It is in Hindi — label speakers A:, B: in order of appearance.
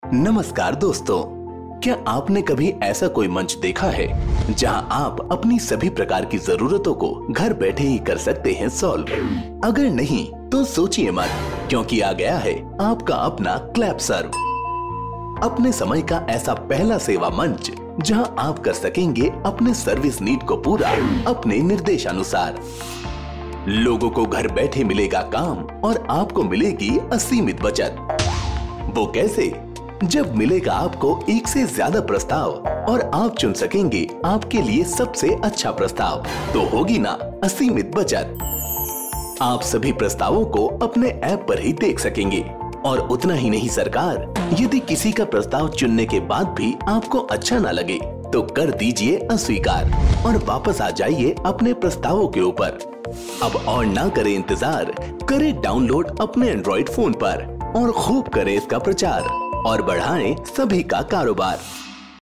A: नमस्कार दोस्तों, क्या आपने कभी ऐसा कोई मंच देखा है जहां आप अपनी सभी प्रकार की जरूरतों को घर बैठे ही कर सकते हैं सॉल्व? अगर नहीं तो सोचिए मत, क्योंकि आ गया है आपका अपना क्लैप सर्व, अपने समय का ऐसा पहला सेवा मंच जहां आप कर सकेंगे अपने सर्विस नीड को पूरा अपने निर्देशानुसार। लोगों को घर बैठे मिलेगा काम और आपको मिलेगी असीमित बचत। वो कैसे? जब मिलेगा आपको एक से ज्यादा प्रस्ताव और आप चुन सकेंगे आपके लिए सबसे अच्छा प्रस्ताव, तो होगी ना असीमित बचत। आप सभी प्रस्तावों को अपने ऐप पर ही देख सकेंगे। और उतना ही नहीं सरकार, यदि किसी का प्रस्ताव चुनने के बाद भी आपको अच्छा ना लगे तो कर दीजिए अस्वीकार और वापस आ जाइए अपने प्रस्तावों के ऊपर। अब और ना करें इंतजार, करें डाउनलोड अपने एंड्रॉइड फोन पर और खूब करें इसका प्रचार और बढ़ाएं सभी का कारोबार।